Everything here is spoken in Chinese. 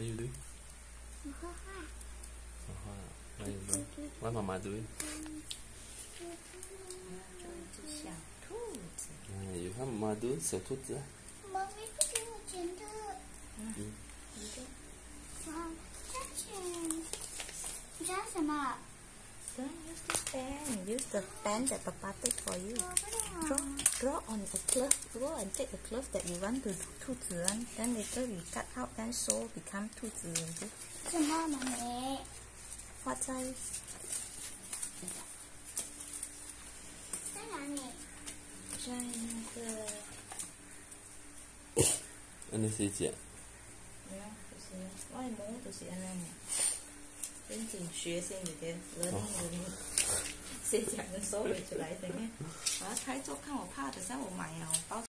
How you doing? 我画画。 画画。How you doing? 我妈妈 doing? 这只小兔子。 有看妈妈 do 小兔子啊？ 妈咪不给我钱的。 你就哇，加钱。你加什么？ Don't use this pen. Use the pen that Papa take for you. 我不懂。 Draw on the cloth. Go and take the cloth that you want to do 兔子 one. Then later we cut out, then sew become 兔子 already. 什么妈咪？ 画在哪里？ 在那个， 安尼写只？ 就是我的模就是安尼。赶紧学先，有点 learning。谁讲的收回出来，等下我要开做看我怕，等下我买啊，我包。